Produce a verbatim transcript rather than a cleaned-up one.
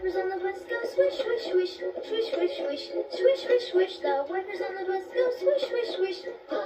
wipers on the bus go swish, swish, swish, swish, swish, swish, swish, swish, swish. The wipers on the bus go swish, swish, swish.